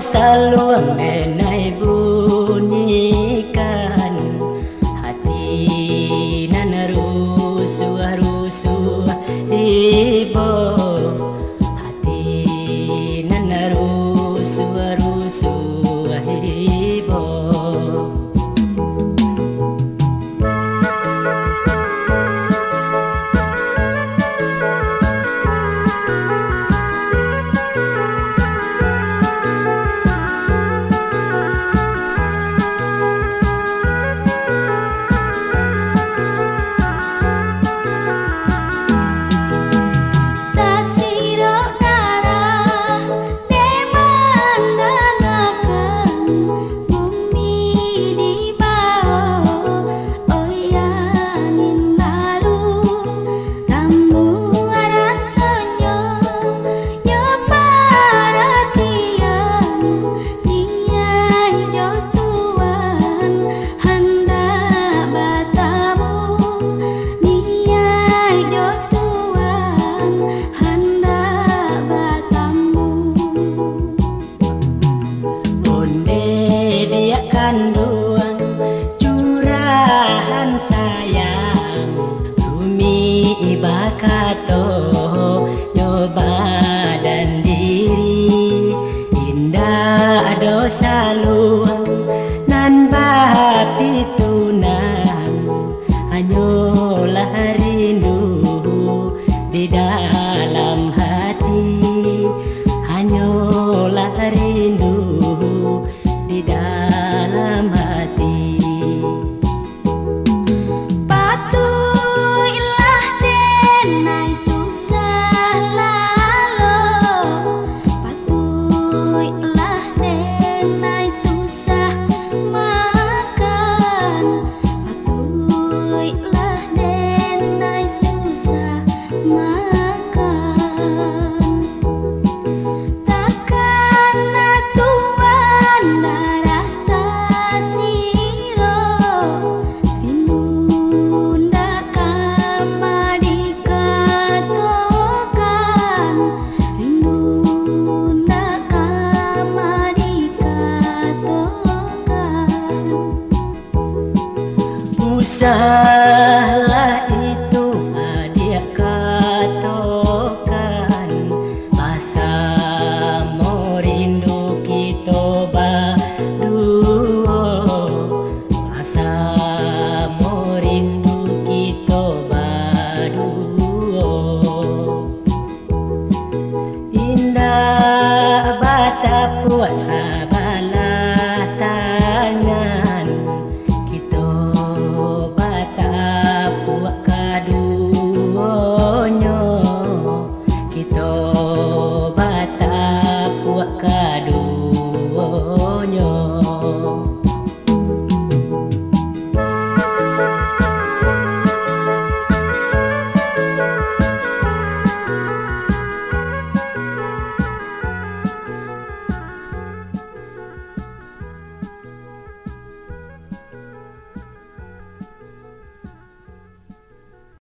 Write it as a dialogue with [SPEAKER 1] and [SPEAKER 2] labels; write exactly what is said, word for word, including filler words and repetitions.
[SPEAKER 1] saluang nenai bunyikan hati nan rusuh-rusuh ibo, hati nan rusuh-rusuh ibo. Kandungan curahan sayang Rumi ibakato nyoba dan diri indah dosa luang nan bapi tunang hanyalah rindu di dalam hati, hanyalah rindu di dalam hati.
[SPEAKER 2] Patuhilah denai susah lalu, patuhilah denai susah makan, patuhilah denai susah makan. Takkan tuan darah tasiro rindu kama dikatokan, rindu kama dikatokan.
[SPEAKER 1] Usahlah itu dia katokan masa mau rindu kita berdua, masa mau rindu kita berdua. Indah bata puasa